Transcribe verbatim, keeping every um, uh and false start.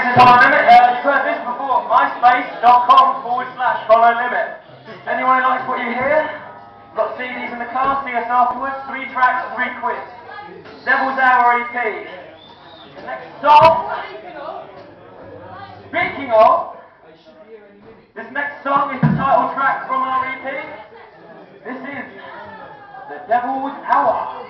is Follow Limit. Uh, you've heard this before. MySpace.com forward slash Follow Limit. Anyone who likes what you hear? Got C Ds in the car, see us afterwards. Three tracks, three quiz. Devil's Hour E P. The next song. Speaking of, this next song is the title track from our E P. This is The Devil's Hour.